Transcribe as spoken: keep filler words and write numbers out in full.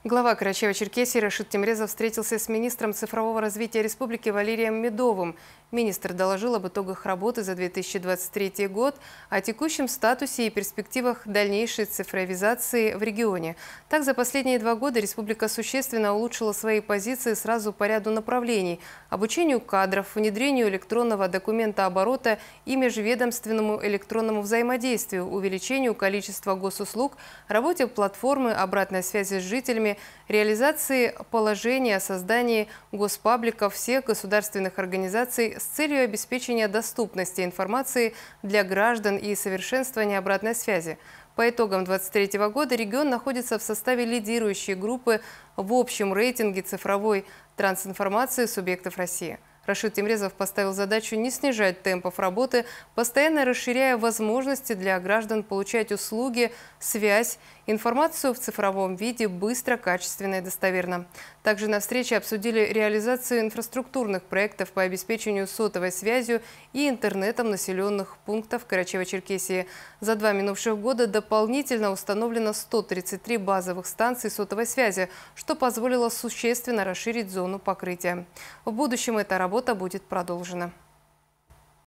Глава Карачаево-Черкесии Рашид Темрезов встретился с министром цифрового развития республики Валерием Медовым. Министр доложил об итогах работы за две тысячи двадцать третий год, о текущем статусе и перспективах дальнейшей цифровизации в регионе. Так, за последние два года республика существенно улучшила свои позиции сразу по ряду направлений – обучению кадров, внедрению электронного документооборота и межведомственному электронному взаимодействию, увеличению количества госуслуг, работе платформы обратной связи с жителями, реализации положения о создании госпабликов всех государственных организаций с целью обеспечения доступности информации для граждан и совершенствования обратной связи. По итогам две тысячи двадцать третьего года регион находится в составе лидирующей группы в общем рейтинге цифровой трансинформации субъектов России. Рашид Темрезов поставил задачу не снижать темпов работы, постоянно расширяя возможности для граждан получать услуги, связь, информацию в цифровом виде быстро, качественно и достоверно. Также на встрече обсудили реализацию инфраструктурных проектов по обеспечению сотовой связью и интернетом населенных пунктов Карачаево-Черкесии. За два минувших года дополнительно установлено сто тридцать три базовых станций сотовой связи, что позволило существенно расширить зону покрытия. В будущем эта работа будет продолжена.